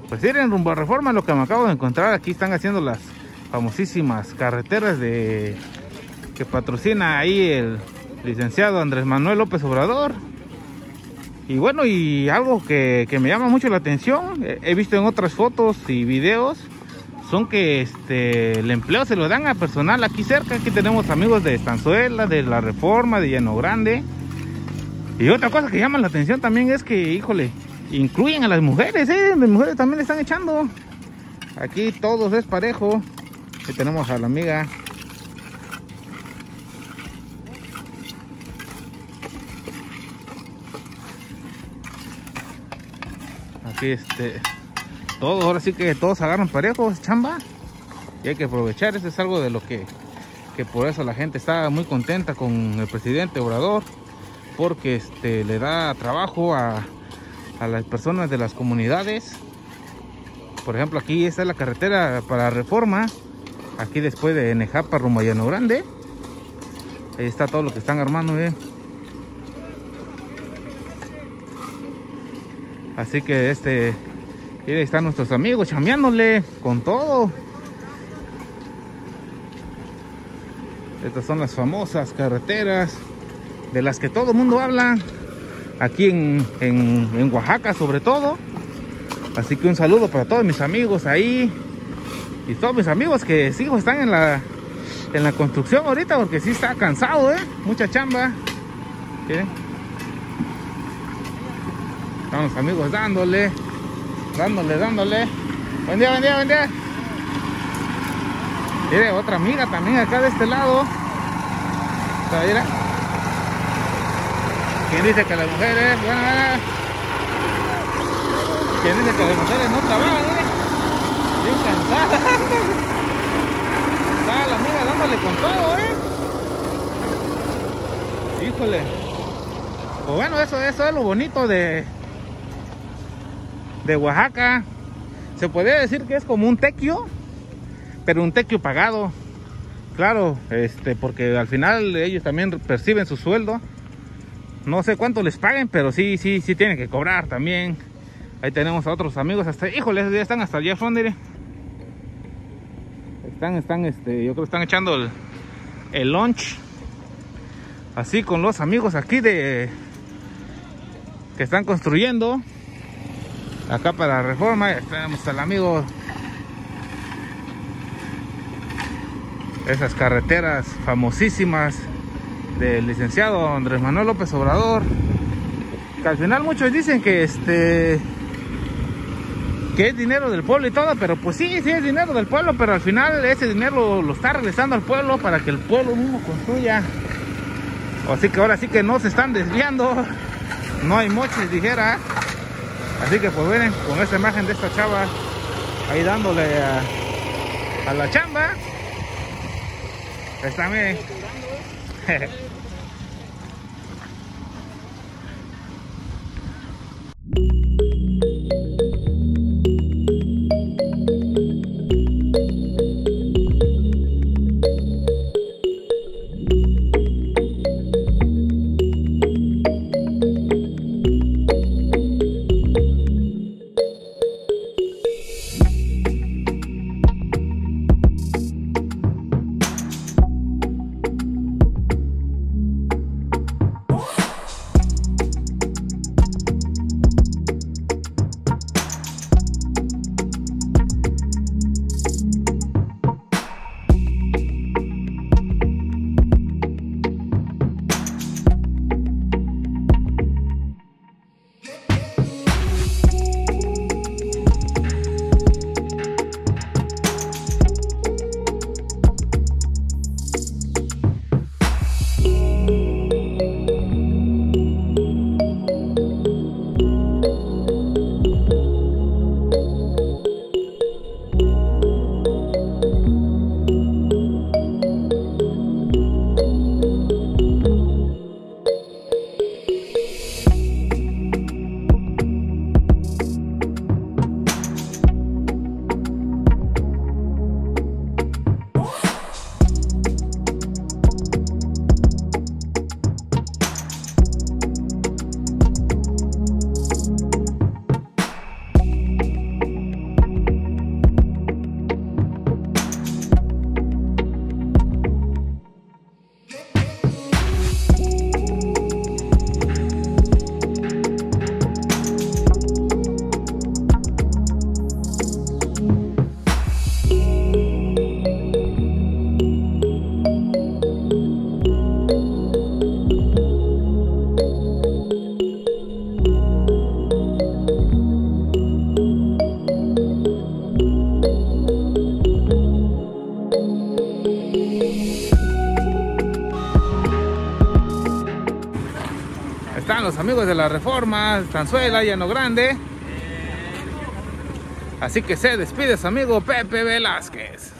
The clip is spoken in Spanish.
Pues miren, rumbo a Reforma, lo que me acabo de encontrar, aquí están haciendo las famosísimas carreteras que patrocina ahí el licenciado Andrés Manuel López Obrador. Y bueno, y algo que me llama mucho la atención, he visto en otras fotos y videos, son que el empleo se lo dan a personal aquí cerca. Aquí tenemos amigos de Estanzuela, de La Reforma, de Llano Grande. Y otra cosa que llama la atención también es que, híjole, incluyen a las mujeres, las mujeres también le están echando. Aquí todos es parejo. Aquí tenemos a la amiga. Aquí todos, ahora sí que todos agarran parejos, chamba. Y hay que aprovechar, eso es algo de lo que por eso la gente está muy contenta con el presidente Obrador. Porque le da trabajo a las personas de las comunidades. Por ejemplo, aquí está la carretera para Reforma. Aquí después de Nejapa rumbo a Llano Grande. Ahí está todo lo que están armando, Así que ahí están nuestros amigos chambeándole con todo. Estas son las famosas carreteras de las que todo el mundo habla aquí en Oaxaca, sobre todo. Así que un saludo para todos mis amigos ahí y todos mis amigos que sí están en la construcción ahorita, porque sí está cansado, mucha chamba. ¿Miren? Están los amigos dándole. Buen día. Mire, otra amiga también acá de este lado. Mira. ¿Quién dice que las mujeres? ¿Quién dice que las mujeres no trabajan, Bien cansada. Está la amiga dándole con todo, Híjole. Pues bueno, eso es lo bonito de Oaxaca. Se podría decir que es como un tequio, pero un tequio pagado. Claro, porque al final ellos también perciben su sueldo. No sé cuánto les paguen, pero sí tienen que cobrar también. Ahí tenemos a otros amigos híjole, ya están hasta allá afuera, mire. Están, yo creo que están echando el lunch. Así con los amigos aquí que están construyendo. Acá para Reforma, tenemos al amigo. Esas carreteras famosísimas del licenciado Andrés Manuel López Obrador, que al final muchos dicen que es dinero del pueblo y todo, pero pues sí es dinero del pueblo, pero al final ese dinero lo está regresando al pueblo para que el pueblo mismo construya. Así que ahora sí que no se están desviando, no hay moches, dijera. Así que pues miren, con esta imagen de esta chava ahí dándole a la chamba. Está bien. están los amigos de la Reforma, Tanzuela, Llano Grande. Así que se despide su amigo Pepe Velázquez.